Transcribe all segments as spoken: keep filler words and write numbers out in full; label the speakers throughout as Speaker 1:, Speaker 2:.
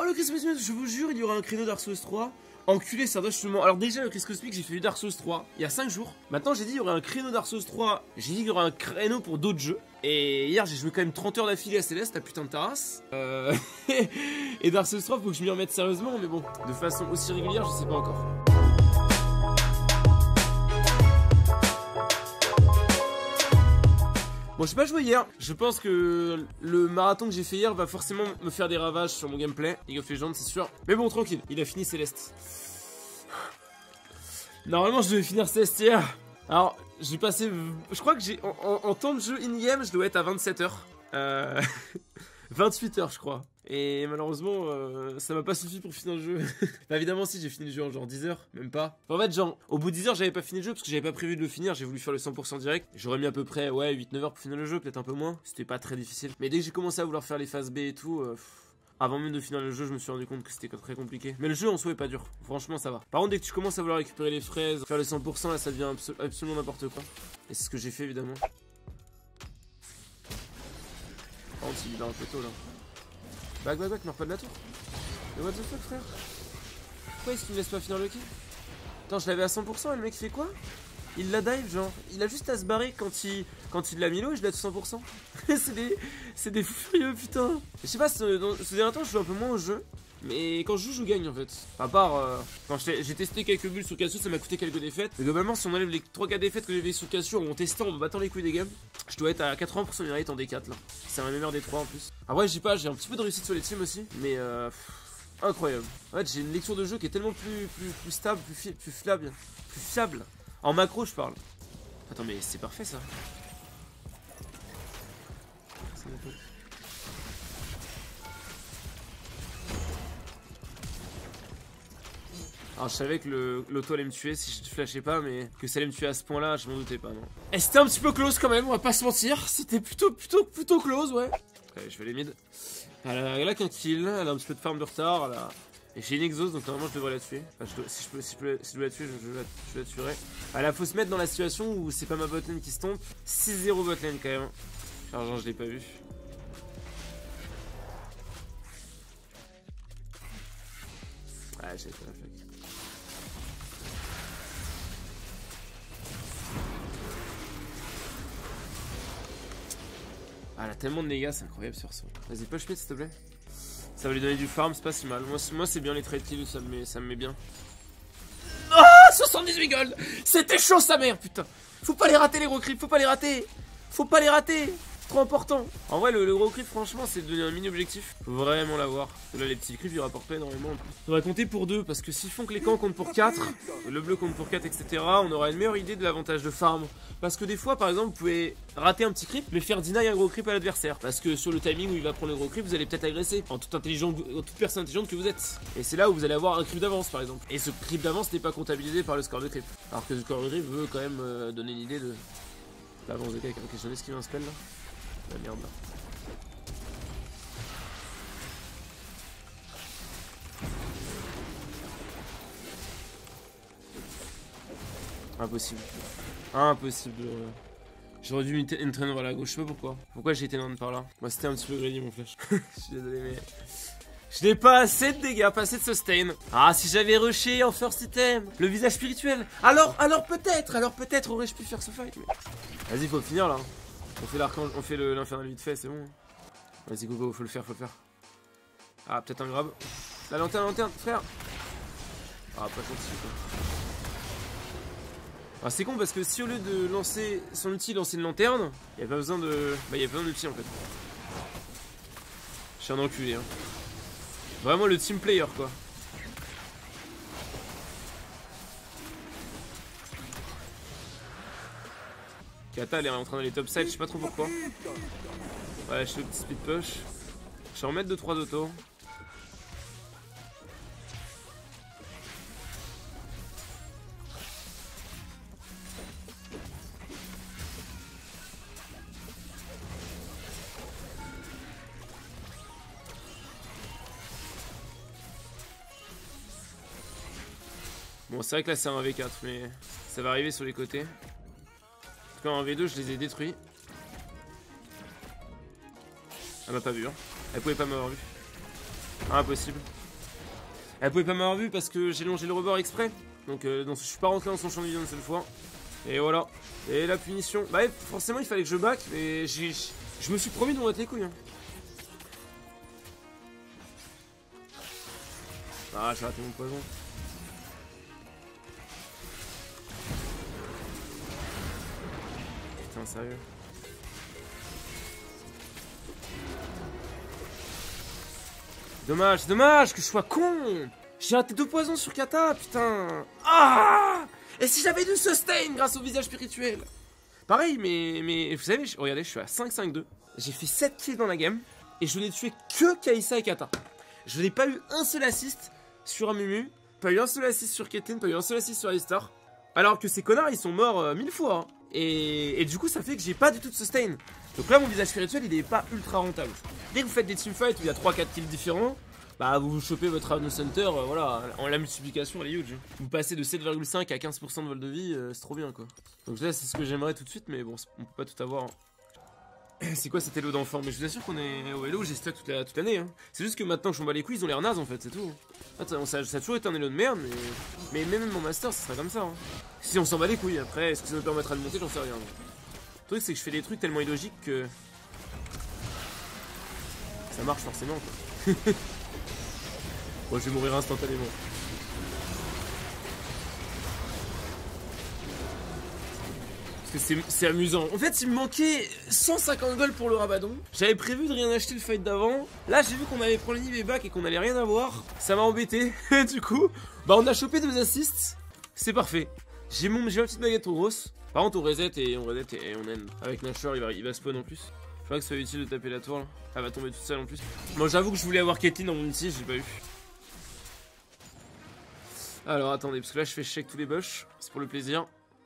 Speaker 1: le Chris Cosmic, je vous jure, il y aura un créneau Dark Souls trois. Enculé, ça doit justement. Alors, déjà, le Chris Cosmic, j'ai fait du Dark Souls trois il y a cinq jours. Maintenant, j'ai dit il y aurait un créneau Dark Souls trois. J'ai dit qu'il y aurait un créneau pour d'autres jeux. Et hier, j'ai joué quand même trente heures d'affilée à Céleste, la putain de terrasse. Euh... Et Dark Souls trois, faut que je m'y remette sérieusement. Mais bon, de façon aussi régulière, je sais pas encore. Bon, j'ai pas joué hier. Je pense que le marathon que j'ai fait hier va forcément me faire des ravages sur mon gameplay. League of Legends, c'est sûr. Mais bon, tranquille, il a fini Céleste. Normalement, je devais finir Céleste hier. Alors, j'ai passé. Je crois que j'ai. En, en, en temps de jeu in-game, je dois être à vingt-sept heures. Euh. vingt-huit heures, je crois. Et malheureusement, euh, ça m'a pas suffi pour finir le jeu. Bah évidemment, si, j'ai fini le jeu en genre dix heures, même pas. En fait, genre, au bout de dix heures, j'avais pas fini le jeu parce que j'avais pas prévu de le finir. J'ai voulu faire le cent pour cent direct. J'aurais mis à peu près, ouais, huit neuf heures pour finir le jeu, peut-être un peu moins. C'était pas très difficile. Mais dès que j'ai commencé à vouloir faire les phases B et tout, euh, pff, avant même de finir le jeu, je me suis rendu compte que c'était très compliqué. Mais le jeu en soi est pas dur. Franchement, ça va. Par contre, dès que tu commences à vouloir récupérer les fraises, faire le cent pour cent, là, ça devient absolu absolument n'importe quoi. Et c'est ce que j'ai fait, évidemment. Par contre, il est dans un peu tôt, là. Back, back, back, meurs pas de la tour. Mais what the fuck, frère? Pourquoi est-ce qu'il me laisse pas finir le kill? Attends, je l'avais à cent pour cent et le mec fait quoi? Il la dive, genre. Il a juste à se barrer quand il quand il l'a mis l'eau et je l'ai à cent pour cent. C'est des c'est des fous furieux, putain. Je sais pas, ce, dans, ce dernier temps, je joue un peu moins au jeu. Mais quand je joue, je gagne en fait. À part, euh, quand j'ai testé quelques bulles sur Cassio, ça m'a coûté quelques défaites. Mais globalement, si on enlève les trois quatre défaites que j'avais sur Cassio en testant, en me battant les couilles des games, je dois être à quatre-vingts pour cent de rate en D quatre là. C'est un meilleur des trois en plus. Ah ouais, j'ai pas, j'ai un petit peu de réussite sur les teams aussi. Mais euh, pff, incroyable. En fait, j'ai une lecture de jeu qui est tellement plus, plus, plus stable, plus, fi plus fiable. Plus fiable. En macro, je parle. Attends, mais c'est parfait ça. C'est bon. Alors je savais que l'auto allait me tuer si je flashais pas, mais que ça allait me tuer à ce point là, je m'en doutais pas, non. Et c'était un petit peu close quand même, on va pas se mentir. C'était plutôt plutôt plutôt close, ouais. Allez, je vais les mid. Elle a, elle a qu'un kill, elle a un petit peu de farm de retard, elle a... Et j'ai une exhaust donc normalement je devrais la tuer. Enfin, je dois, si, je peux, si, je peux, si je dois la tuer, je, je, la, je la tuerai. Ah là faut se mettre dans la situation où c'est pas ma botlane qui se tombe. six zéro botlane quand même. Argent je l'ai pas vu. Ah j'ai fait la flaque. Ah, elle a tellement de dégâts, c'est incroyable sur son. Vas-y, push mid s'il te plaît. Ça va lui donner du farm, c'est pas si mal. Moi, moi c'est bien les trade kills, ça me met, ça me met bien. Ah, soixante-dix-huit gold. C'était chaud sa mère, putain. Faut pas les rater les gros creeps, faut pas les rater. Faut pas les rater. Trop important. En vrai, le, le gros creep, franchement, c'est devenu un mini objectif. Faut vraiment l'avoir. Là, les petits creeps, ils rapportent pas énormément. On va compter pour deux parce que s'ils font que les camps comptent pour quatre, le bleu compte pour quatre, et cetera, on aura une meilleure idée de l'avantage de farm. Parce que des fois, par exemple, vous pouvez rater un petit creep, mais faire deny un gros creep à l'adversaire. Parce que sur le timing où il va prendre le gros creep, vous allez peut-être agresser en toute, intelligente, en toute personne intelligente que vous êtes. Et c'est là où vous allez avoir un creep d'avance, par exemple. Et ce creep d'avance n'est pas comptabilisé par le score de creep. Alors que le score de creep veut quand même euh, donner une idée de l'avance de quelqu'un. Ok, j'en ai ce qui vient un spell là. La merde là. Impossible. Impossible. J'aurais dû une traîne vers la gauche, je sais pas pourquoi. Pourquoi j'ai été loin par là. Moi c'était un petit peu greedy mon flash. Je suis désolé mais... Je n'ai pas assez de dégâts, pas assez de sustain. Ah si j'avais rushé en first item. Le visage spirituel. Alors, alors peut-être, alors peut-être aurais-je pu faire ce fight. Mais... Vas-y faut finir là. On fait l'archange, on fait l'infernal vite fait, c'est bon. Vas-y go go, faut le faire, faut le faire. Ah peut-être un grab. La lanterne, la lanterne, frère. Ah pas gentil quoi. Ah c'est con parce que si au lieu de lancer son ulti, lancer une lanterne, il n'y a pas besoin de... Bah il y a pas besoin d'ulti en fait. Je suis un enculé hein. Vraiment le team player quoi. Kata elle est en train d'aller top side, je sais pas trop pourquoi. Ouais je fais le petit speed push. Je vais en mettre deux trois d'auto. Bon c'est vrai que là c'est un V quatre mais ça va arriver sur les côtés. En tout cas en V deux je les ai détruits. Elle m'a pas vu hein. Elle pouvait pas m'avoir vu. Ah, impossible. Elle pouvait pas m'avoir vu parce que j'ai longé le rebord exprès. Donc, euh, donc je suis pas rentré dans son champ de vision une seule fois. Et voilà. Et la punition. Bah forcément il fallait que je back, mais j'ai, je me suis promis de m'en battre les couilles. Hein. Ah, j'ai raté mon poison. Putain, sérieux. Dommage, dommage que je sois con. J'ai raté deux poisons sur kata, putain. Ah. Et si j'avais du sustain grâce au visage spirituel. Pareil, mais, mais vous savez, je, regardez, je suis à cinq cinq deux. J'ai fait sept kills dans la game. Et je n'ai tué que Kaisa et Kata. Je n'ai pas eu un seul assist sur Amumu. Pas eu un seul assist sur Ketin. Pas eu un seul assist sur Alistar. Alors que ces connards, ils sont morts euh, mille fois. Hein. Et, et du coup, ça fait que j'ai pas du tout de sustain. Donc là, mon visage spirituel, il est pas ultra rentable. Dès que vous faites des teamfights où il y a trois quatre kills différents, bah vous vous chopez votre Ravno Center, euh, voilà, en la multiplication elle est huge. Vous passez de sept virgule cinq à quinze pour cent de vol de vie, euh, c'est trop bien quoi. Donc là c'est ce que j'aimerais tout de suite, mais bon, on peut pas tout avoir. Hein. C'est quoi cet Hello d'enfant? Mais je vous assure qu'on est au Hello, j'ai stock toute l'année. Toute hein. C'est juste que maintenant que je m'en bats les couilles, ils ont l'air nazes en fait, c'est tout. Attends, ça, ça a toujours été un Hello de merde, mais, mais même mon master, ça serait comme ça. Hein. Si on s'en bat les couilles, après, est-ce que ça me permettra de monter, j'en sais rien. Le truc c'est que je fais des trucs tellement illogiques que... ça marche forcément quoi. Bon, je vais mourir instantanément. Parce que c'est amusant. En fait, il me manquait cent cinquante gold pour le Rabadon. J'avais prévu de rien acheter le fight d'avant. Là, j'ai vu qu'on avait pris les back et qu'on allait rien avoir. Ça m'a embêté. Du coup, bah on a chopé deux assists. C'est parfait. J'ai mon, j'ai ma petite baguette grosse. Par contre, on reset et on reset et on end. Avec Nashor, il va, il va spawn en plus. Je crois que ce soit utile de taper la tour là. Elle va tomber toute seule en plus. Moi, j'avoue que je voulais avoir Caitlyn dans mon ulti, j'ai pas eu. Alors attendez, parce que là je fais check tous les bush, c'est pour le plaisir.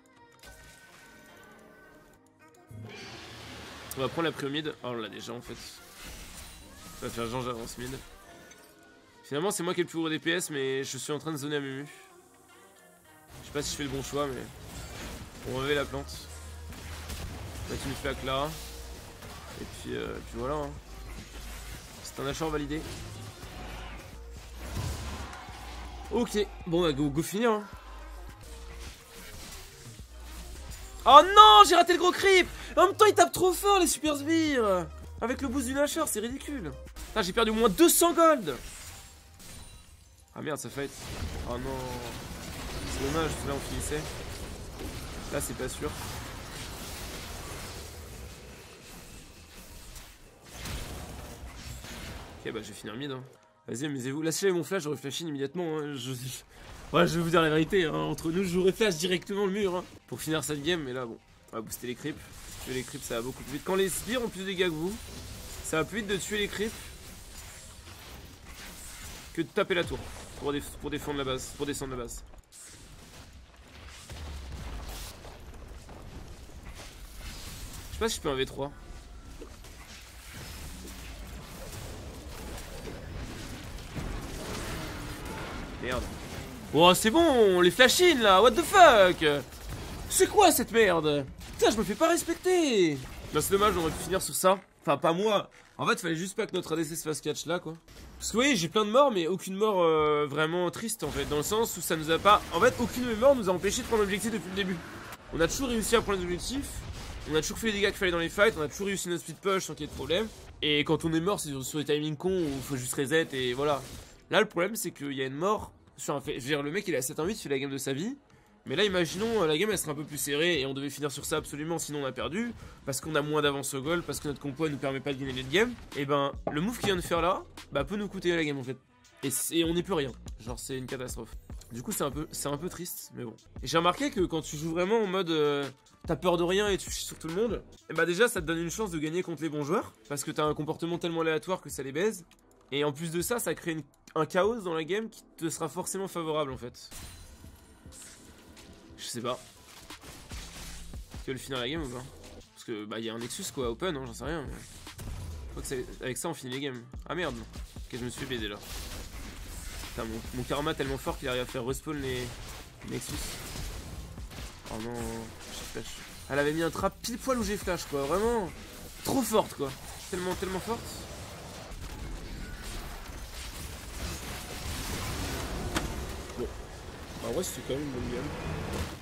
Speaker 1: On va prendre la pré au mid. Oh on l'a déjà en fait. Ça va faire genre j'avance mid. Finalement c'est moi qui ai le plus gros D P S, mais je suis en train de zoner à Mumu. Je sais pas si je fais le bon choix, mais on remet la plante. Mettre une flaque là. Et puis, euh, puis voilà. Hein. C'est un achat validé. Ok, bon bah go, go finir hein. Oh non, j'ai raté le gros creep. En même temps il tape trop fort les super sbires. Avec le boost du Nashor, c'est ridicule. Ah, j'ai perdu au moins deux cents gold. Ah merde, ça fight. Oh non. C'est dommage, là on finissait. Là c'est pas sûr. Ok bah je vais finir mid hein. Vas-y, amusez-vous. Là, si j'avais mon flash, j'aurais flashé immédiatement. Hein. Je... Ouais, je vais vous dire la vérité. Hein. Entre nous, j'aurais flash directement le mur hein. Pour finir cette game. Mais là, bon, on va booster les creeps. Tuer les creeps, ça va beaucoup plus vite. Quand les sbires ont plus de dégâts que vous, ça va plus vite de tuer les creeps que de taper la tour pour, déf pour défendre la base, pour descendre la base. Je sais pas si je peux un V trois. Merde. Oh c'est bon, les flash-in là, what the fuck. C'est quoi cette merde? Putain je me fais pas respecter. Bah c'est dommage, on aurait pu finir sur ça. Enfin pas moi. En fait fallait juste pas que notre A D C se fasse catch là quoi. Parce que vous voyez j'ai plein de morts mais aucune mort euh, vraiment triste en fait. Dans le sens où ça nous a pas... En fait aucune de mes morts nous a empêché de prendre l'objectif depuis le début. On a toujours réussi à prendre les objectifs. On a toujours fait les dégâts qu'il fallait dans les fights. On a toujours réussi notre speed push sans qu'il y ait de problème. Et quand on est mort c'est sur, sur les timings cons où il faut juste reset et voilà. Là le problème c'est qu'il y a une mort sur un fait. Je veux dire le mec il est à sept un huit, il fait la game de sa vie. Mais là imaginons la game elle serait un peu plus serrée et on devait finir sur ça absolument sinon on a perdu. Parce qu'on a moins d'avance au goal, parce que notre compo nous permet pas de gagner les games. Et ben le move qu'il vient de faire là bah peut nous coûter la game en fait. Et, et on n'est plus rien. Genre c'est une catastrophe. Du coup c'est un peu c'est un peu triste mais bon. Et j'ai remarqué que quand tu joues vraiment en mode euh, t'as peur de rien et tu chies sur tout le monde, et bah déjà ça te donne une chance de gagner contre les bons joueurs. Parce que t'as un comportement tellement aléatoire que ça les baise. Et en plus de ça, ça crée une, un chaos dans la game qui te sera forcément favorable en fait. Je sais pas. Tu veux le finir la game ou pas? Parce que bah il y a un Nexus quoi, open, hein, j'en sais rien. Mais... je crois que avec ça on finit les games. Ah merde. Ok, je me suis baisé là. Putain, mon, mon karma tellement fort qu'il arrive à faire respawn les Nexus. Oh non, j'ai flash. Elle avait mis un trap pile poil où j'ai flash quoi, vraiment. Trop forte quoi. Tellement, tellement forte. En vrai, c'était quand même une bonne game.